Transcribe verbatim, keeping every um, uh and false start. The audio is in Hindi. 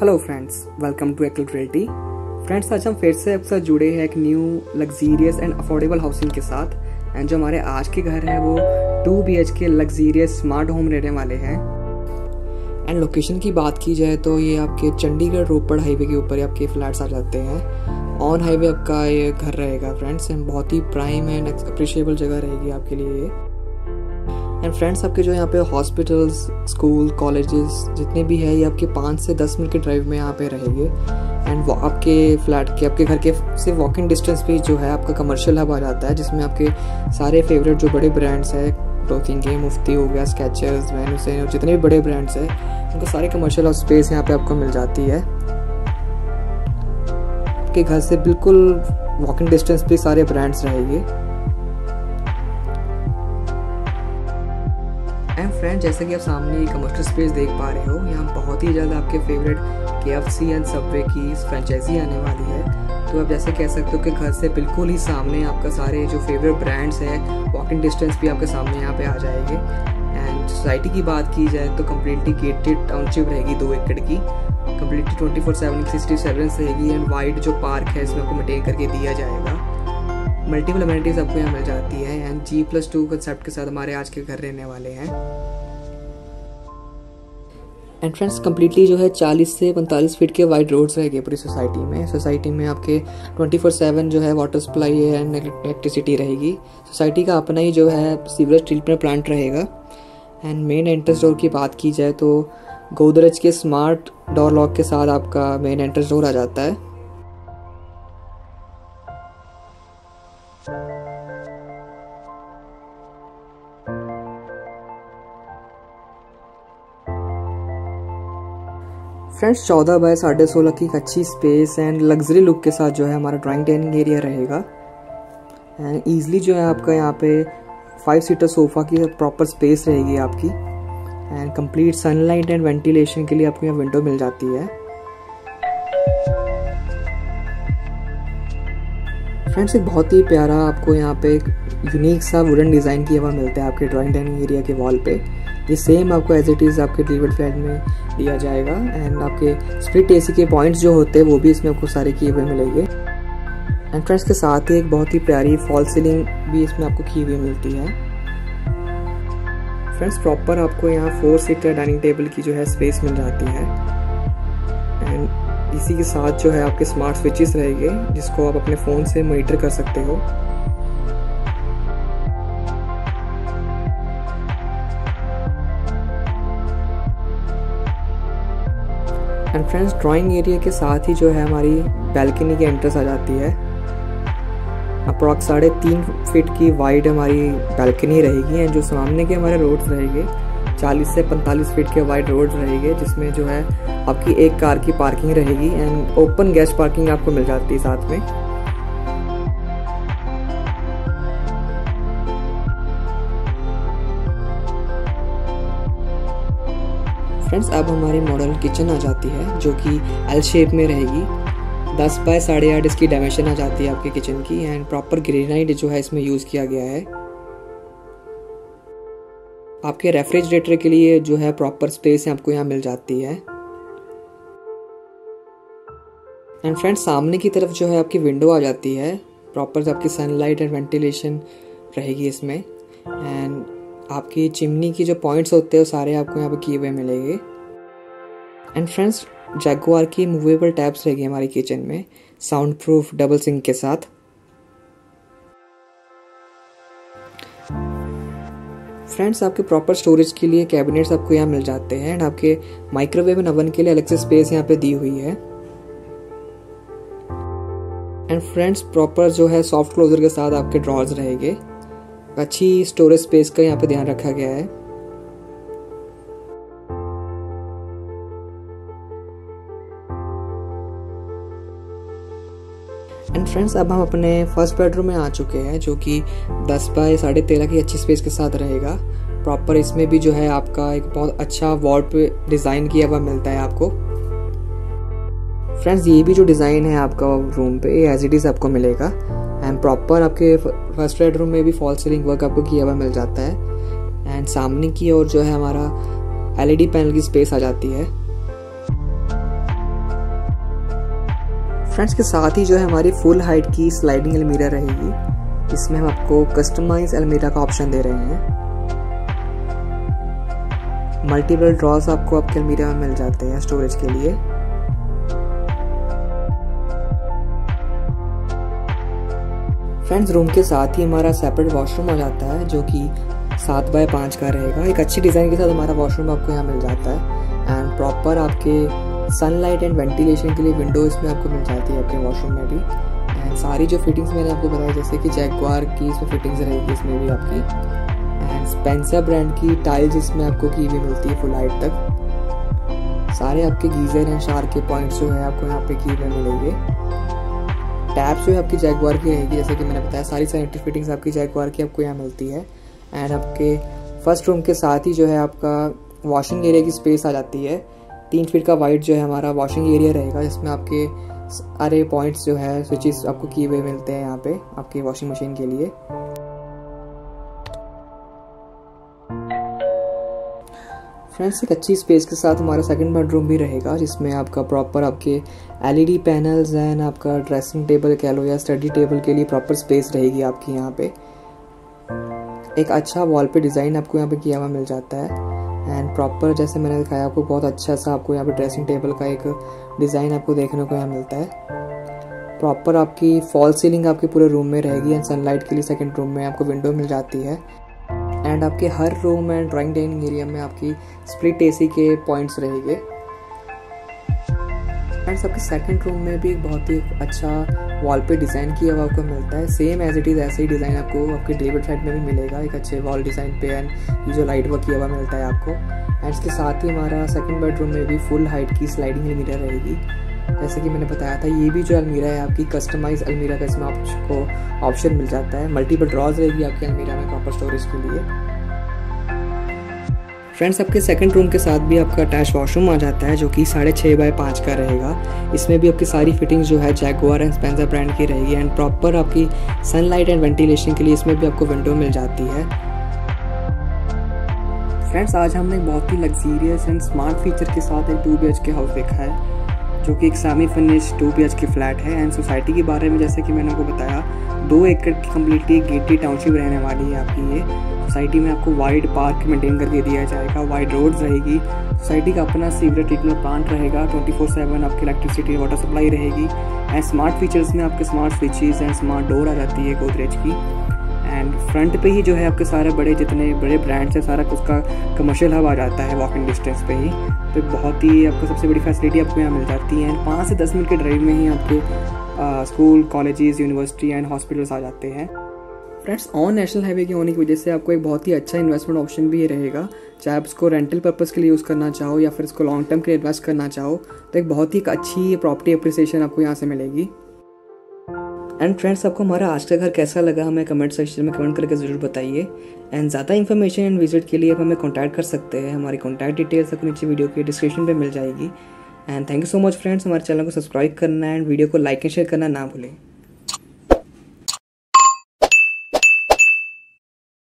हेलो फ्रेंड्स, वेलकम टू एक्ल रियल्टी। फ्रेंड्स, आज हम फिर से आपके साथ जुड़े हैं एक new luxurious and affordable housing के साथ। एंड जो हमारे आज के घर हैं वो two B H K luxurious smart home रहने वाले हैं। एंड लोकेशन की बात की जाए तो ये आपके चंडीगढ़ रोपड़ हाईवे के ऊपर आपके फ्लैट्स आ जाते हैं। ऑन हाईवे आपका ये घर रहेगा फ्रेंड्स, एंड बहुत ही प्राइम एंड अप्रिशिएबल जगह रहेगी आपके लिए ये। एंड फ्रेंड्स, आपके जो यहाँ पे हॉस्पिटल्स, स्कूल, कॉलेजेस जितने भी है ये आपके पाँच से दस मिनट के ड्राइव में यहाँ पे रहेंगे। एंड वो आपके फ्लैट के आपके घर के से वॉकिंग डिस्टेंस पे जो है आपका कमर्शियल हब आ जाता है, जिसमें आपके सारे फेवरेट जो बड़े ब्रांड्स हैं, क्लोथिंग के मुफ्ती हो गया, स्केचर्स, वैनुसे और जितने भी बड़े ब्रांड्स हैं उनका सारे कमर्शियल और स्पेस यहाँ पे आपको मिल जाती है। आपके घर से बिल्कुल वॉकिंग डिस्टेंस पे सारे ब्रांड्स रहेंगे। एंड फ्रेंड, जैसे कि आप सामने कमर्शियल स्पेस देख पा रहे हो, यहाँ बहुत ही ज़्यादा आपके फेवरेट के एफ सी एंड सबवे की फ्रेंचाइजी आने वाली है। तो आप जैसे कह सकते हो कि घर से बिल्कुल ही सामने आपका सारे जो फेवरेट ब्रांड्स हैं वॉकिंग डिस्टेंस भी आपके सामने यहाँ पे आ जाएंगे। एंड सोसाइटी की बात की जाए तो कम्प्लीटली गेटेड टाउनशिप रहेगी, दो एकड़ की, completely twenty four seven sixty seven रहेगी। एंड वाइड जो पार्क है इसमें आपको मेंटेन करके दिया जाएगा। मल्टीपल अमेनिटीज आपको यहाँ मिल जाती है। And G plus two concept के साथ हमारे आज के घर रहने वाले हैं। एंड फ्रेंड्स, कम्प्लीटली जो है चालीस से पैंतालीस फीट के वाइड रोड्स रहेंगे पूरी सोसाइटी में। सोसाइटी में आपके ट्वेंटी फोर सेवन जो है वाटर सप्लाई है एंड इलेक्ट्रिसिटी रहेगी। सोसाइटी का अपना ही जो है सीवरेज ट्रीटमेंट प्लांट रहेगा। एंड मेन एंट्रेंस डोर की बात की जाए तो गोदरेज के स्मार्ट डोर लॉक के साथ आपका मेन एंट्रेंस डोर आ जाता है। फ्रेंड्स, चौदह बाय साढ़े सोलह की एक अच्छी स्पेस एंड लग्जरी लुक के साथ जो है हमारा ड्राइंग डाइनिंग एरिया रहेगा। एंड ईजिली जो है आपका यहाँ पे फाइव सीटर सोफ़ा की प्रॉपर स्पेस रहेगी आपकी। And complete sunlight and ventilation के लिए आपको यहाँ विंडो मिल जाती है। फ्रेंड्स, एक बहुत ही प्यारा आपको यहाँ पे एक यूनिक सा वुडन डिज़ाइन किया हुआ मिलता है आपके ड्राइंग डाइनिंग एरिया के वॉल पे। ये सेम आपको एज इट इज़ आपके डिलीवर्ड फ्लैट में दिया जाएगा। एंड आपके स्प्लिट एसी के पॉइंट्स जो होते हैं वो भी इसमें आपको सारे किए हुए मिलेंगे। एंड फ्रेंड्स, के साथ ही एक बहुत ही प्यारी फॉल सीलिंग भी इसमें आपको की हुई मिलती है। फ्रेंड्स, प्रॉपर आपको यहाँ फोर सीटर डाइनिंग टेबल की जो है स्पेस मिल जाती है। एंड इसी के साथ जो है आपके स्मार्ट स्विचेस रहेंगे जिसको आप अपने फ़ोन से मॉनिटर कर सकते हो। एंड फ्रेंड्स, ड्राइंग एरिया के साथ ही जो है हमारी बैल्कनी की एंट्रेंस आ जाती है। अप्रॉक्स साढ़े तीन फीट की वाइड हमारी बैल्कनी रहेगी। एंड जो सामने के हमारे रोड्स रहेंगे चालीस से पैंतालीस फीट के वाइड रोड्स रहेंगे, जिसमें जो है आपकी एक कार की पार्किंग रहेगी। एंड ओपन गैस पार्किंग आपको मिल जाती है साथ में। फ्रेंड्स, अब हमारी मॉडल किचन आ जाती है जो कि एल शेप में रहेगी। दस बाय साढ़े आठ इसकी डायमेंशन आ जाती है आपके किचन की। एंड प्रॉपर ग्रेनाइट जो है इसमें यूज़ किया गया है। आपके रेफ्रिजरेटर के लिए जो है प्रॉपर स्पेस आपको यहाँ मिल जाती है। एंड फ्रेंड्स, सामने की तरफ जो है आपकी विंडो आ जाती है। प्रॉपर आपकी सनलाइट एंड वेंटिलेशन रहेगी इसमें। एंड आपकी चिमनी की जो पॉइंट्स होते हैं वो सारे आपको यहाँ पे किए हुए मिलेंगे। एंड फ्रेंड्स, जैगुआर की मूवेबल टैब्स रहेगी हमारी किचन में, साउंड प्रूफ डबल सिंक के साथ। फ्रेंड्स, आपके प्रॉपर स्टोरेज के लिए कैबिनेट्स आपको यहाँ मिल जाते हैं। एंड आपके माइक्रोवेव एंड ओवन के लिए अलग से स्पेस यहाँ पे दी हुई है। एंड फ्रेंड्स, प्रॉपर जो है सॉफ्ट क्लोजर के साथ आपके ड्रॉर्स रहेंगे। अच्छी स्टोरेज स्पेस का यहाँ पे ध्यान रखा गया है। एंड फ्रेंड्स, अब हम अपने फर्स्ट बेडरूम में आ चुके हैं जो कि दस बाय साढ़े तेरह की अच्छी स्पेस के साथ रहेगा। प्रॉपर इसमें भी जो है आपका एक बहुत अच्छा वॉल पे डिज़ाइन किया हुआ मिलता है आपको। फ्रेंड्स, ये भी जो डिज़ाइन है आपका रूम पे एज इट इज़ आपको मिलेगा। एंड प्रॉपर आपके फर्स्ट बेडरूम में भी फॉल सीलिंग वर्क आपको किया हुआ मिल जाता है। एंड सामने की ओर जो है हमारा एलईडी पैनल की स्पेस आ जाती है। फ्रेंड्स के साथ ही जो है हमारी फुल हाइट की स्लाइडिंग अलमीरा रहेगी। इसमें हम आपको कस्टमाइज अलमीरा का ऑप्शन दे रहे हैं। मल्टीपल ड्रॉर्स आपको आपके अलमीरा में मिल जाते हैं स्टोरेज के लिए। फ्रेंड्स रूम के साथ ही हमारा सेपरेट वॉशरूम आ जाता है जो कि सात बाय पाँच का रहेगा। एक अच्छी डिज़ाइन के साथ हमारा वॉशरूम आपको यहाँ मिल जाता है एंड प्रॉपर आपके सनलाइट एंड वेंटिलेशन के लिए विंडो इसमें आपको मिल जाती है आपके वॉशरूम में भी। एंड सारी जो फिटिंग्स मैंने आपको बताया जैसे कि जैगुआर की इसमें फिटिंग्स रहेगी इसमें भी आपकी, एंड स्पेंसर ब्रांड की टाइल्स इसमें आपको की हुई मिलती है फुल हाइट तक। सारे आपके गीजर एंड शार के पॉइंट्स जो है आपको यहाँ पे की हुए मिलेंगे। टैप्स जो है आपकी जैगुआर की रहेगी जैसे कि मैंने बताया, सारी सैनिटरी फिटिंग्स आपकी जैगुआर की आपको यहाँ मिलती है। एंड आपके फर्स्ट रूम के साथ ही जो है आपका वॉशिंग एरिया की स्पेस आ जाती है। तीन फीट का वाइड जो है हमारा वॉशिंग एरिया रहेगा जिसमें आपके सारे पॉइंट्स जो है स्विचेस आपको किए हुए मिलते हैं यहाँ पे आपकी वॉशिंग मशीन के लिए। फ्रेंड्स एक अच्छी स्पेस के साथ हमारा सेकंड बेडरूम भी रहेगा जिसमें आपका प्रॉपर आपके एलईडी पैनल्स एंड आपका ड्रेसिंग टेबल कह लो या स्टडी टेबल के लिए प्रॉपर स्पेस रहेगी आपकी यहाँ पे। एक अच्छा वॉल पे डिज़ाइन आपको यहाँ पे किया हुआ मिल जाता है एंड प्रॉपर जैसे मैंने दिखाया आपको बहुत अच्छा सा आपको यहाँ पे ड्रेसिंग टेबल का एक डिज़ाइन आपको देखने को यहाँ मिलता है। प्रॉपर आपकी फॉल सीलिंग आपके पूरे रूम में रहेगी एंड सनलाइट के लिए सेकंड रूम में आपको विंडो मिल जाती है। एंड आपके हर room and drawing dining area में आपकी स्प्लिट एसी के पॉइंट्स रहेंगे। फ्रेंड्स आपके सेकंड रूम में भी एक बहुत ही अच्छा वॉल पे डिज़ाइन किया हुआ आपको मिलता है। सेम एज इट इज़ ऐसे ही डिज़ाइन आपको आपके डेविड साइड में भी मिलेगा एक अच्छे वॉल डिज़ाइन पे एंड ये जो लाइट वर्क किया हुआ मिलता है आपको। एंड इसके साथ ही हमारा सेकंड बेडरूम में भी फुल हाइट की स्लाइडिंग अलमीरा रहेगी जैसे कि मैंने बताया था। ये भी जो अलमीरा है आपकी कस्टमाइज अलमीरा का इसमें आपको ऑप्शन मिल जाता है। मल्टीपल ड्रॉज रहेगी आपके अलमीरा में प्रॉपर स्टोरेज के लिए। फ्रेंड्स आपके सेकंड रूम के साथ भी आपका अटैच वॉशरूम आ जाता है जो कि साढ़े छः बाय पाँच का रहेगा। इसमें भी आपकी सारी फिटिंग्स जो है जैगुआर एंड स्पेंसर ब्रांड की रहेगी एंड प्रॉपर आपकी सनलाइट एंड वेंटिलेशन के लिए इसमें भी आपको विंडो मिल जाती है। फ्रेंड्स आज हमने एक बहुत ही लग्जीरियस एंड स्मार्ट फीचर के साथ एक two B H K house देखा है जो कि एक semi finish two B H K flat है। एंड सोसाइटी के बारे में जैसे कि मैंने आपको बताया दो एकड़ की कम्प्लीटली गेटेड टाउनशिप रहने वाली है आपकी। ये सोसाइटी में आपको वाइड पार्क मेंटेन करके दिया जाएगा, वाइड रोड्स रहेगी, सोसाइटी का अपना सीवरेज ट्रीटमेंट प्लांट रहेगा, ट्वेंटी फोर सेवन आपकी इलेक्ट्रिसिटी वाटर सप्लाई रहेगी। एंड स्मार्ट फीचर्स में आपके smart switches and smart door आ जाती है गोदरेज की। एंड फ्रंट पे ही जो है आपके सारे बड़े जितने बड़े ब्रांड्स हैं सारा उसका कमर्शियल हब आ जाता है वॉकिंग डिस्टेंस पे ही। तो बहुत ही आपको सबसे बड़ी फैसिलिटी आपको यहाँ मिल जाती है। एंड पाँच से दस मिनट के ड्राइव में ही आपके school, colleges, university and hospitals आ जाते हैं। फ्रेंड्स ऑन नेशनल हाईवे के होने की वजह से आपको एक बहुत ही अच्छा इन्वेस्टमेंट ऑप्शन भी ये रहेगा। चाहे आप इसको रेंटल पर्पज़ के लिए यूज़ करना चाहो या फिर इसको लॉन्ग टर्म के लिए इन्वेस्ट करना चाहो तो एक बहुत ही अच्छी प्रॉपर्टी अप्रिसिएशन आपको यहाँ से मिलेगी। एंड फ्रेंड्स आपको हमारा आज का घर कैसा लगा हमें कमेंट सेक्शन में कमेंट करके ज़रूर बताइए। एंड ज़्यादा इन्फॉर्मेशन एंड विजिट के लिए आप हमें कॉन्टैक्ट कर सकते हैं। हमारी कॉन्टैक्ट डिटेल्स आपको नीचे वीडियो के डिस्क्रिप्शन पे मिल जाएगी। And thank you so much friends, हमारे चैनल को सब्सक्राइब करना एंड वीडियो को लाइक एंड शेयर करना ना भूलें।